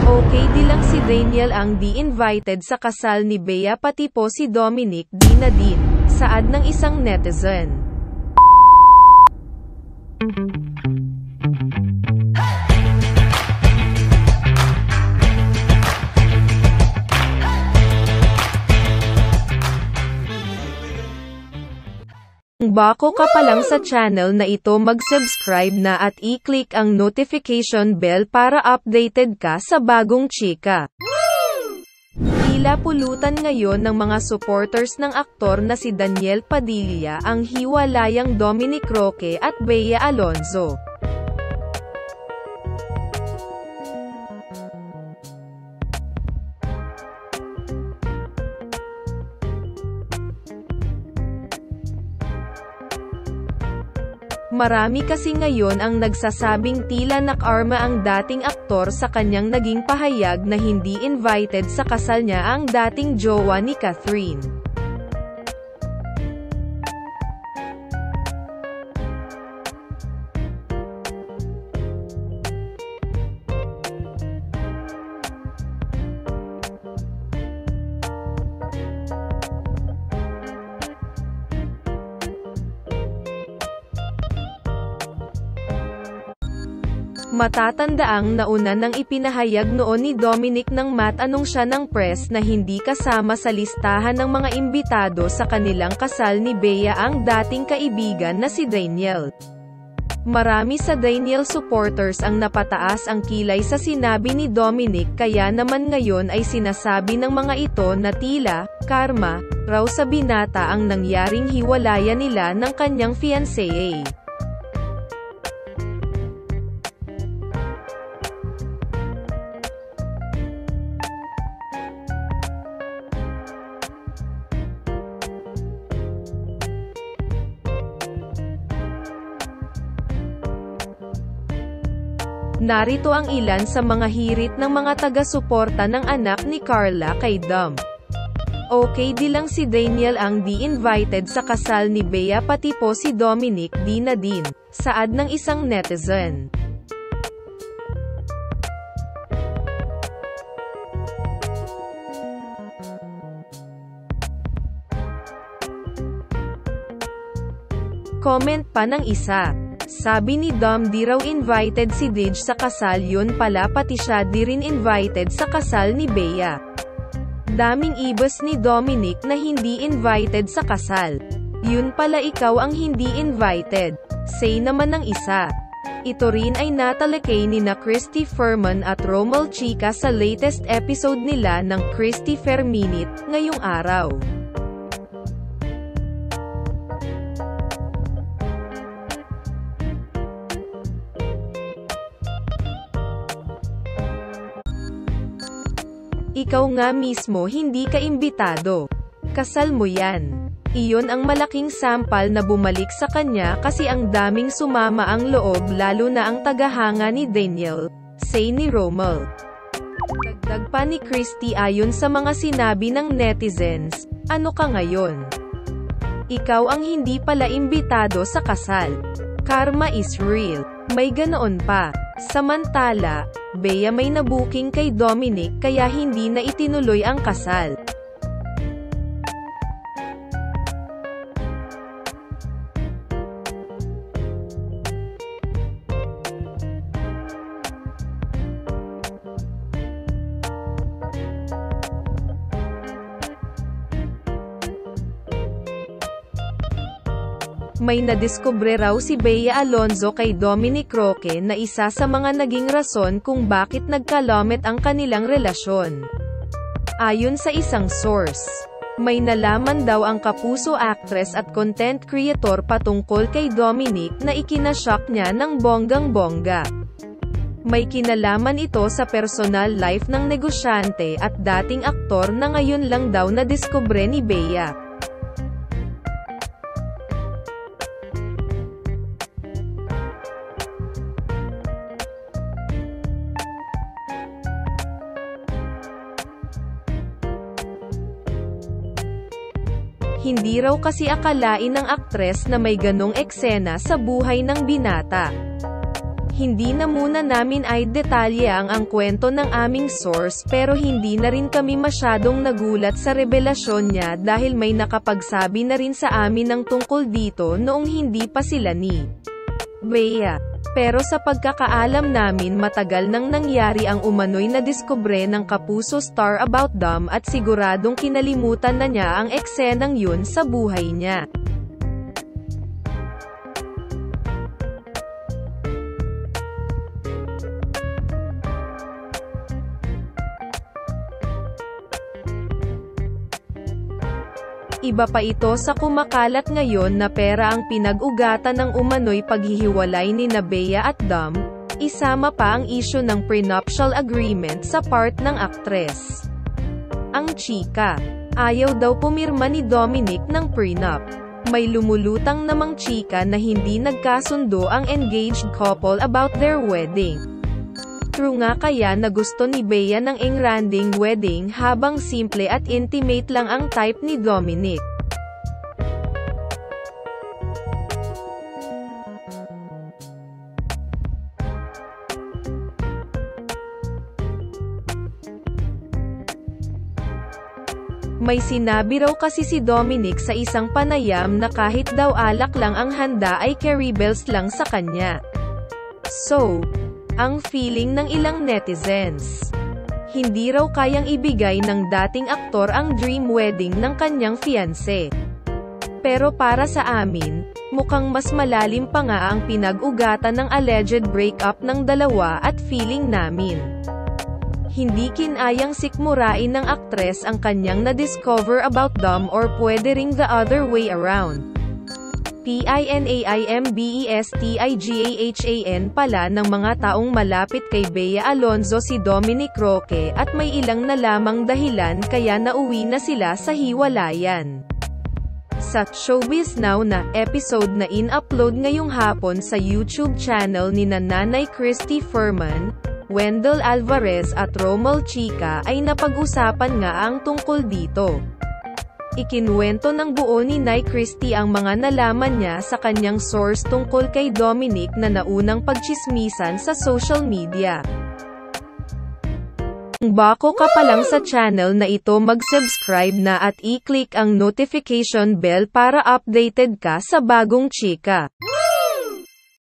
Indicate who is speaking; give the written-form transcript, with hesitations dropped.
Speaker 1: Okay di lang si Daniel ang di-invited sa kasal ni Bea pati po si Dominic di na din, saad ng isang netizen. Kung bago ka pa lang sa channel na ito, mag-subscribe na at i-click ang notification bell para updated ka sa bagong chika. Tila pulutan ngayon ng mga supporters ng aktor na si Daniel Padilla ang hiwalayang Dominic Roque at Bea Alonzo. Marami kasi ngayon ang nagsasabing tila nakarma ang dating aktor sa kanyang naging pahayag na hindi invited sa kasal niya ang dating jowa ni Catherine. Matatandaang nauna nang ipinahayag noon ni Dominic nang matanong siya ng press na hindi kasama sa listahan ng mga imbitado sa kanilang kasal ni Bea ang dating kaibigan na si Daniel. Marami sa Daniel supporters ang napataas ang kilay sa sinabi ni Dominic, kaya naman ngayon ay sinasabi ng mga ito na tila karma raw sa binata ang nangyaring hiwalayan nila ng kanyang fiancé. Narito ang ilan sa mga hirit ng mga taga-suporta ng anak ni Carla kay Dom. Okay di lang si Daniel ang di-invited sa kasal ni Bea pati po si Dominic di na din, saad ng isang netizen. Comment pa ng isa. Sabi ni Dom di raw invited si Dij sa kasal, yun pala pati siya di rin invited sa kasal ni Bea. Daming ibas ni Dominic na hindi invited sa kasal. Yun pala ikaw ang hindi invited, say naman ng isa. Ito rin ay natalakay ni na Christy Ferman at Romel Chica sa latest episode nila ng Christy Fair Minute, ngayong araw. Ikaw nga mismo hindi ka imbitado. Kasal mo yan. Iyon ang malaking sampal na bumalik sa kanya kasi ang daming sumama ang loob lalo na ang tagahanga ni Daniel, say ni Romel. Dagdag pa ni Christy ayon sa mga sinabi ng netizens, ano ka ngayon? Ikaw ang hindi pala imbitado sa kasal. Karma is real. May ganoon pa. Samantala, Bea may nabuking kay Dominic kaya hindi na itinuloy ang kasal. May nadiskubre raw si Bea Alonzo kay Dominic Roque na isa sa mga naging rason kung bakit nagkalamet ang kanilang relasyon. Ayon sa isang source, may nalaman daw ang kapuso actress at content creator patungkol kay Dominic na ikinashock niya ng bonggang-bongga. May kinalaman ito sa personal life ng negosyante at dating aktor na ngayon lang daw nadiskubre ni Bea. Hindi raw kasi akalain ng aktres na may ganong eksena sa buhay ng binata. Hindi na muna namin ay detalye ang kwento ng aming source pero hindi na rin kami masyadong nagulat sa revelasyon niya dahil may nakapagsabi na rin sa amin ng tungkol dito noong hindi pa sila ni Bea. Pero sa pagkakaalam namin matagal nang nangyari ang umano'y nadiskubre ng Kapuso star about them at siguradong kinalimutan na niya ang eksenang yun sa buhay niya. Iba pa ito sa kumakalat ngayon na pera ang pinag-ugatan ng umano'y paghihiwalay ni Bea at Dom, isama pa ang isyu ng prenuptial agreement sa part ng aktres. Ang chika, ayaw daw pumirma ni Dominic ng prenup. May lumulutang namang chika na hindi nagkasundo ang engaged couple about their wedding. True nga kaya na gusto ni Bea ng engranding wedding habang simple at intimate lang ang type ni Dominic. May sinabi raw kasi si Dominic sa isang panayam na kahit daw alak lang ang handa ay carry bells lang sa kanya. So, ang feeling ng ilang netizens, hindi raw kayang ibigay ng dating aktor ang dream wedding ng kanyang fiancé. Pero para sa amin, mukhang mas malalim pa nga ang pinag-ugatan ng alleged breakup ng dalawa at feeling namin, hindi kinayang sikmurain ng aktres ang kanyang na-discover about them or pwede ring the other way around. PINAIMBESTIGAHAN pala ng mga taong malapit kay Bea Alonzo si Dominic Roque at may ilang na lamang dahilan kaya nauwi na sila sa hiwalayan. Sa Showbiz Now na episode na in-upload ngayong hapon sa YouTube channel ni Nanay Christy Furman, Wendell Alvarez at Romel Chica ay napag-usapan nga ang tungkol dito. Ikinuwento ng buo ni Nay Christy ang mga nalaman niya sa kanyang source tungkol kay Dominic na naunang pagtsismisan sa social media. Kung bago ka pa lang sa channel na ito mag-subscribe na at i-click ang notification bell para updated ka sa bagong chika.